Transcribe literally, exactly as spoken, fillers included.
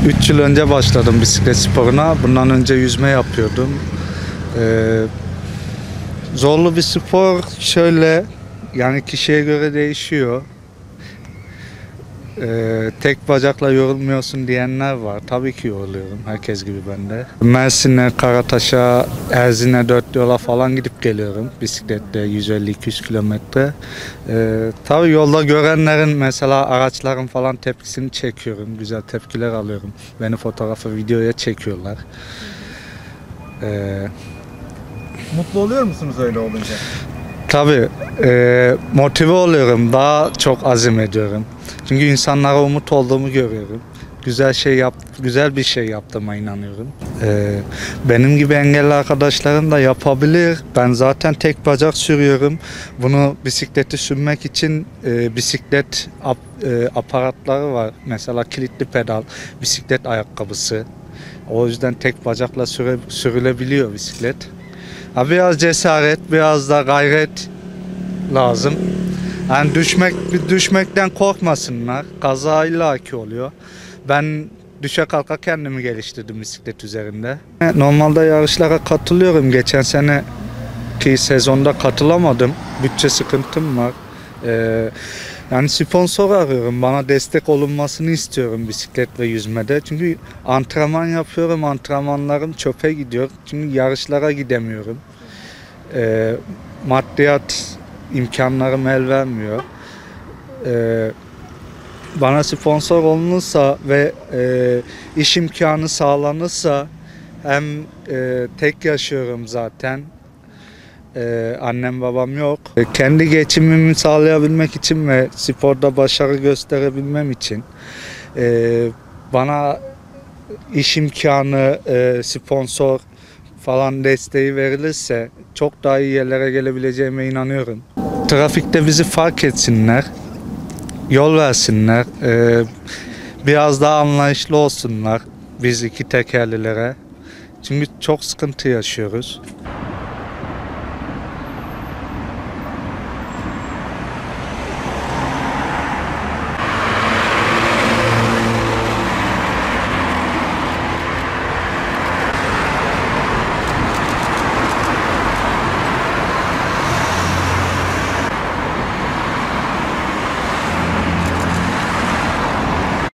üç yıl önce başladım bisiklet sporuna. Bundan önce yüzme yapıyordum. Ee, zorlu bir spor şöyle, yani kişiye göre değişiyor. Ee, tek bacakla yorulmuyorsun diyenler var. Tabii ki yoruluyorum. Herkes gibi ben de. Mersin'e, Karataş'a, Erzin'e dört yola falan gidip geliyorum. Bisikletle yüz elli iki yüz kilometre. Ee, tabii yolda görenlerin, mesela araçların falan tepkisini çekiyorum. Güzel tepkiler alıyorum. Beni fotoğrafı, videoya çekiyorlar. Ee, Mutlu oluyor musunuz öyle olunca? Tabii e, motive oluyorum. Daha çok azim ediyorum. Çünkü insanlara umut olduğumu görüyorum. Güzel şey yap, güzel bir şey yaptığıma inanıyorum. Ee, benim gibi engelli arkadaşlarım da yapabilir. Ben zaten tek bacak sürüyorum. Bunu bisikleti sürmek için e, bisiklet ap, e, aparatları var. Mesela kilitli pedal, bisiklet ayakkabısı. O yüzden tek bacakla süre, sürülebiliyor bisiklet. Ha, biraz cesaret, biraz da gayret lazım. Yani düşmek, düşmekten korkmasınlar. Kaza illaki oluyor. Ben düşe kalka kendimi geliştirdim bisiklet üzerinde. Normalde yarışlara katılıyorum. Geçen seneki sezonda katılamadım. Bütçe sıkıntım var. Ee, yani sponsor arıyorum. Bana destek olunmasını istiyorum bisiklet ve yüzmede. Çünkü antrenman yapıyorum. Antrenmanlarım çöpe gidiyor. Çünkü yarışlara gidemiyorum. Ee, maddiyat imkanlarım el vermiyor. Ee, bana sponsor olunursa ve e, iş imkanı sağlanırsa, hem e, tek yaşıyorum zaten. Ee, annem babam yok. E, kendi geçimimi sağlayabilmek için ve sporda başarı gösterebilmem için e, bana iş imkanı, e, sponsor falan desteği verilirse çok daha iyi yerlere gelebileceğime inanıyorum. Trafikte bizi fark etsinler, yol versinler, e, biraz daha anlayışlı olsunlar biz iki tekerlilere. Çünkü çok sıkıntı yaşıyoruz.